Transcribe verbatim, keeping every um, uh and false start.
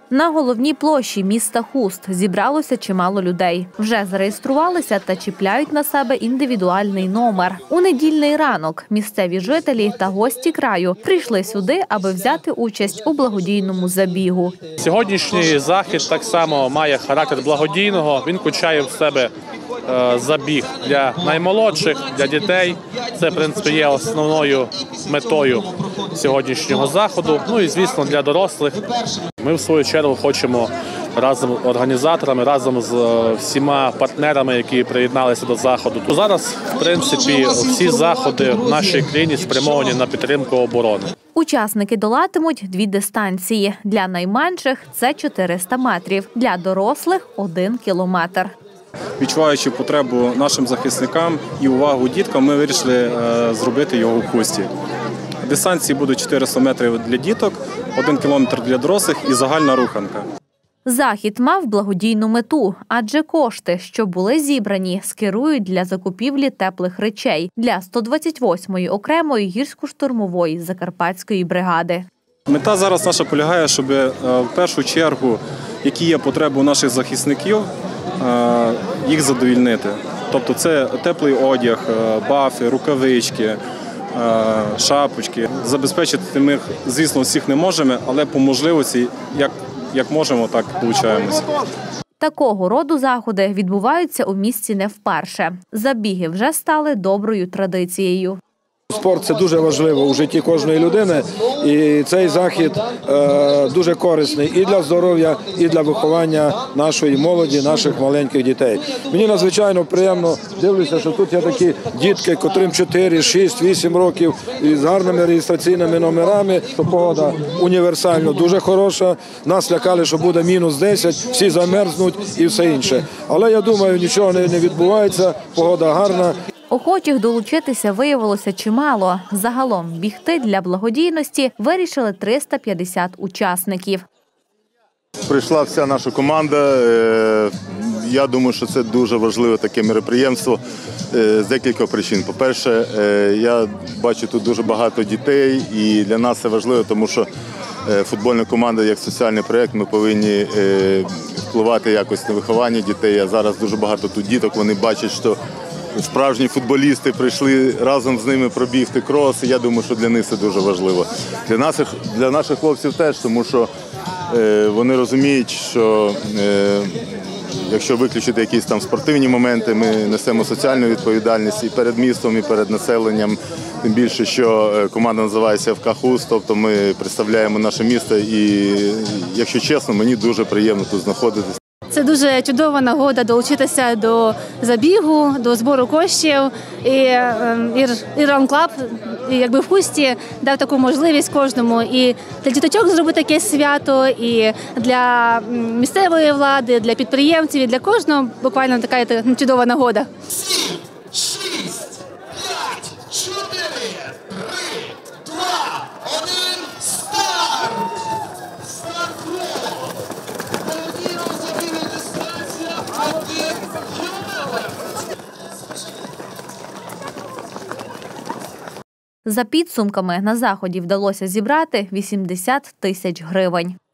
На головній площі міста Хуст зібралося чимало людей. Вже зареєструвалися та чіпляють на себе індивідуальний номер. У недільний ранок місцеві жителі та гості краю прийшли сюди, аби взяти участь у благодійному забігу. Сьогоднішній захід так само має характер благодійного. Він включає в себе забіг для наймолодших, для дітей. Це, в принципі, є основною метою сьогоднішнього заходу. Ну і, звісно, для дорослих. Ми, в свою чергу, хочемо разом з організаторами, разом з всіма партнерами, які приєдналися до заходу. Зараз, в принципі, всі заходи в нашій країні спрямовані на підтримку оборони. Учасники долатимуть дві дистанції. Для найменших – це чотириста метрів, для дорослих – один кілометр. Відчуваючи потребу нашим захисникам і увагу діткам, ми вирішили зробити його в Хусті. Дистанції будуть чотириста метрів для діток, один кілометр для дорослих і загальна руханка. Захід мав благодійну мету, адже кошти, що були зібрані, скерують для закупівлі теплих речей для сто двадцять восьмої окремої гірсько-штурмової закарпатської бригади. Мета зараз наша полягає, щоб в першу чергу, які є потреби у наших захисників, їх задовільнити. Тобто це теплий одяг, бафи, рукавички, шапочки. Забезпечити ми, звісно, всіх не можемо, але по можливості, як, як можемо, так долучаємося. Такого роду заходи відбуваються у місті не вперше. Забіги вже стали доброю традицією. Спорт – це дуже важливо у житті кожної людини, і цей захід е, дуже корисний і для здоров'я, і для виховання нашої молоді, наших маленьких дітей. Мені надзвичайно приємно дивлюся, що тут є такі дітки, котрим чотири, шість, вісім років, з гарними реєстраційними номерами. Погода універсально дуже хороша. Нас лякали, що буде мінус десять, всі замерзнуть і все інше. Але я думаю, нічого не відбувається, погода гарна. Охочих долучитися виявилося чимало. Загалом бігти для благодійності вирішили триста п'ятдесят учасників. Прийшла вся наша команда. Я думаю, що це дуже важливе таке мероприємство з декількох причин. По-перше, я бачу тут дуже багато дітей, і для нас це важливо, тому що футбольна команда як соціальний проєкт, ми повинні впливати якось на виховання дітей. А зараз дуже багато тут діток, вони бачать, що справжні футболісти прийшли разом з ними пробігти крос, і я думаю, що для них це дуже важливо. Для наших, для наших хлопців теж, тому що е, вони розуміють, що е, якщо виключити якісь там спортивні моменти, ми несемо соціальну відповідальність і перед містом, і перед населенням. Тим більше, що команда називається еф ка Хуст, тобто ми представляємо наше місто, і, якщо чесно, мені дуже приємно тут знаходитися. Це дуже чудова нагода долучитися до забігу, до збору коштів. І Іран Клаб, якби в Хусті, дав таку можливість кожному і для діточок зробити таке свято, і для місцевої влади, для підприємців, і для кожного буквально така чудова нагода. За підсумками, на заході вдалося зібрати вісімдесят тисяч гривень.